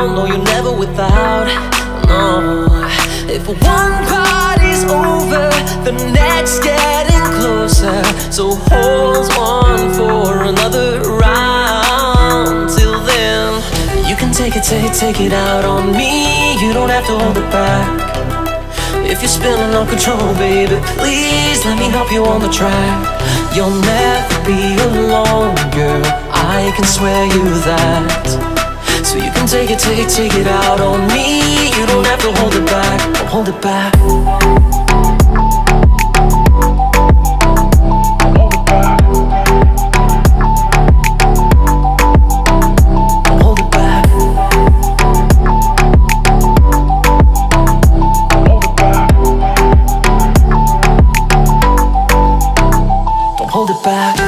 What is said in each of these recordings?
around, no, you're never without. No, if one party's over, the next getting closer. So hold on for another round. Till then, you can take it out on me. You don't have to hold it back. If you're spinning on control, baby, please let me help you on the track. You'll never be alone, girl, I can swear you that. So you can take it out on me. You don't have to hold it back, don't hold it back. Hold it back.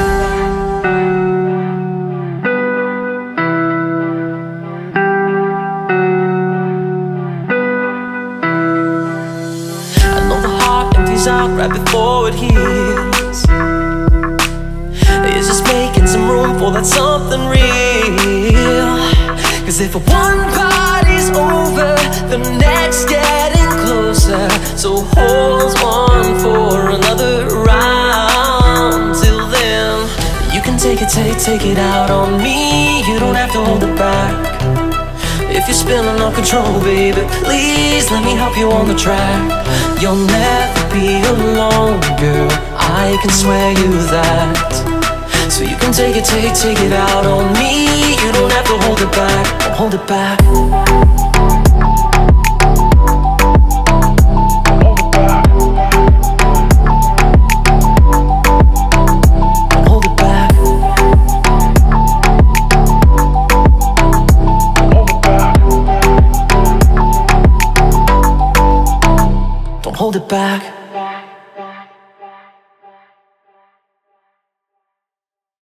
I know the heart empties out right before it heals. It's just making some room for that something real. Cause if one party's over, the next getting closer. So hold on for another round. Till then, you can take it out on me. You don't have to hold it back. If you're spinning on control, baby, please let me help you on the track. You'll never be alone, girl, I can swear you that. So you can take it out on me. You don't have to hold it back, don't hold it back. Hold it back.